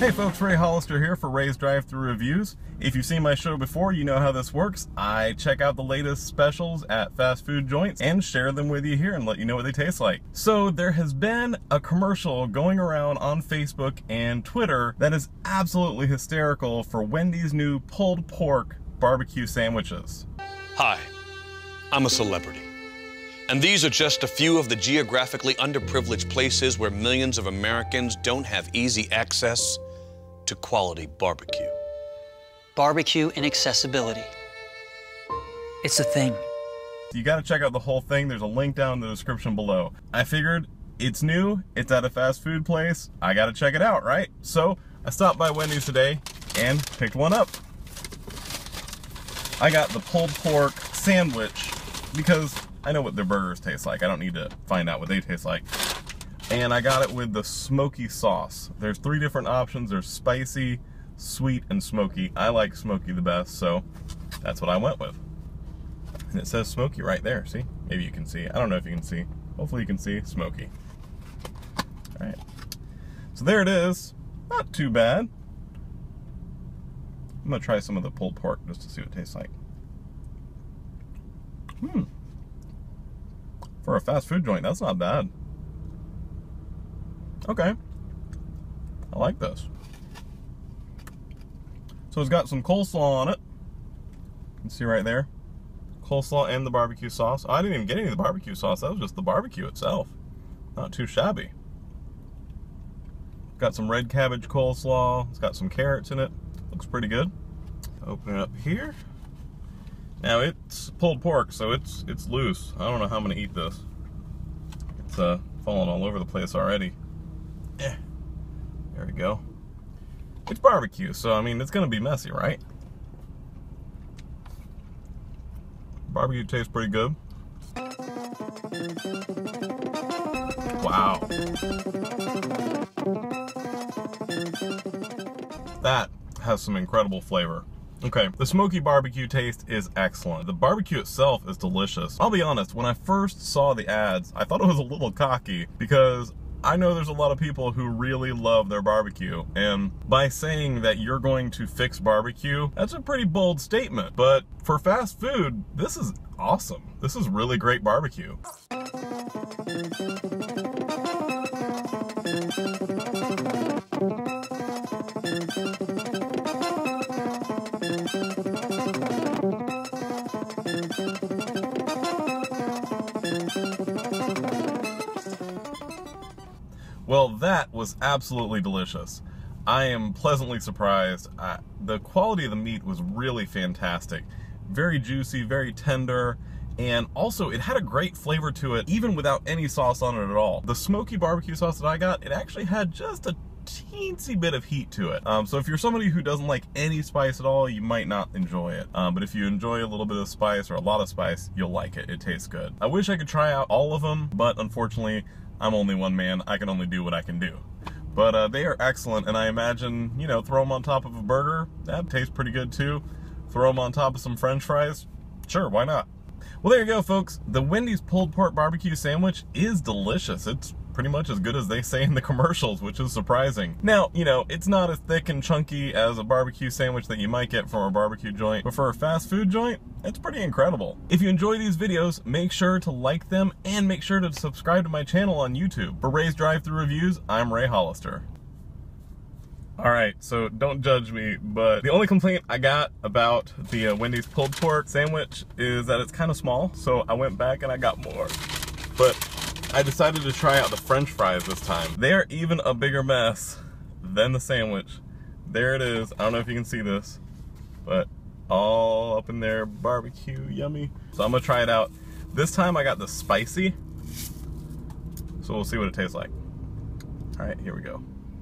Hey folks, Ray Hollister here for Ray's Drive-Thru Reviews. If you've seen my show before, you know how this works. I check out the latest specials at fast food joints and share them with you here and let you know what they taste like. So there has been a commercial going around on Facebook and Twitter that is absolutely hysterical for Wendy's new pulled pork barbecue sandwiches. Hi, I'm a celebrity. And these are just a few of the geographically underprivileged places where millions of Americans don't have easy access to quality barbecue. Barbecue and accessibility. It's a thing. You gotta check out the whole thing. There's a link down in the description below. I figured it's new, it's at a fast food place, I gotta check it out, right? So I stopped by Wendy's today and picked one up. I got the pulled pork sandwich because I know what their burgers taste like. I don't need to find out what they taste like. And I got it with the smoky sauce. There's 3 different options. There's spicy, sweet, and smoky. I like smoky the best, so that's what I went with. And it says smoky right there, see? Maybe you can see. I don't know if you can see. Hopefully you can see smoky. All right. So there it is. Not too bad. I'm gonna try some of the pulled pork just to see what it tastes like. For a fast food joint, that's not bad. Okay. I like this. So it's got some coleslaw on it. You can see right there. Coleslaw and the barbecue sauce. I didn't even get any of the barbecue sauce. That was just the barbecue itself. Not too shabby. Got some red cabbage coleslaw. It's got some carrots in it. Looks pretty good. Open it up here. Now it's pulled pork, so it's loose. I don't know how I'm gonna eat this. It's falling all over the place already. There we go. It's barbecue, so I mean it's gonna be messy, right? Barbecue tastes pretty good. Wow. That has some incredible flavor. Okay, the smoky barbecue taste is excellent. The barbecue itself is delicious. I'll be honest, when I first saw the ads, I thought it was a little cocky because I know there's a lot of people who really love their barbecue, and by saying that you're going to fix barbecue, that's a pretty bold statement. But for fast food, this is awesome. This is really great barbecue. Well, that was absolutely delicious. I am pleasantly surprised. The quality of the meat was really fantastic. Very juicy, very tender, and also it had a great flavor to it even without any sauce on it at all. The smoky barbecue sauce that I got, it actually had just a teensy bit of heat to it. So if you're somebody who doesn't like any spice at all, you might not enjoy it. But if you enjoy a little bit of spice or a lot of spice, you'll like it. It tastes good. I wish I could try out all of them, but unfortunately, I'm only one man. I can only do what I can do. But they are excellent, and I imagine, you know, throw them on top of a burger. That tastes pretty good too. Throw them on top of some French fries. Sure, why not? Well, there you go, folks. The Wendy's pulled pork barbecue sandwich is delicious. It's pretty much as good as they say in the commercials, which is surprising. Now, you know, it's not as thick and chunky as a barbecue sandwich that you might get from a barbecue joint, but for a fast food joint, it's pretty incredible. If you enjoy these videos, make sure to like them and make sure to subscribe to my channel on YouTube. For Ray's Drive-Thru Reviews, I'm Ray Hollister. Alright, so don't judge me, but the only complaint I got about the Wendy's pulled pork sandwich is that it's kind of small, so I went back and I got more. But I decided to try out the French fries this time. They're even a bigger mess than the sandwich. There it is. I don't know if you can see this, but all up in there, barbecue, yummy. So I'm gonna try it out. This time I got the spicy, so we'll see what it tastes like. Alright, here we go.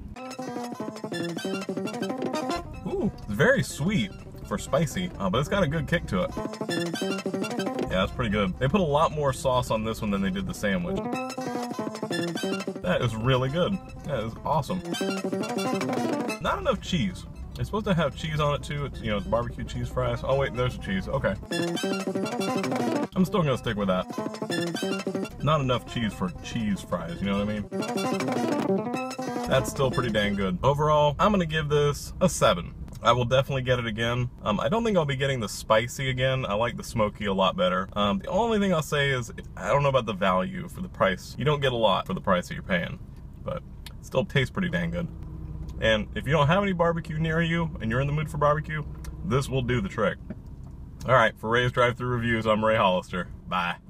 Ooh, it's very sweet for spicy, but it's got a good kick to it. Yeah, it's pretty good. They put a lot more sauce on this one than they did the sandwich. That is really good. That is awesome. Not enough cheese. It's supposed to have cheese on it too. It's, you know, it's barbecue cheese fries. Oh wait, there's the cheese. Okay. I'm still gonna stick with that. Not enough cheese for cheese fries, you know what I mean? that's still pretty dang good. Overall, I'm gonna give this a 7. I will definitely get it again. I don't think I'll be getting the spicy again. I like the smoky a lot better. The only thing I'll say is, I don't know about the value for the price. You don't get a lot for the price that you're paying, but it still tastes pretty dang good. And if you don't have any barbecue near you and you're in the mood for barbecue, this will do the trick. All right, for Ray's Drive-Thru Reviews, I'm Ray Hollister. Bye.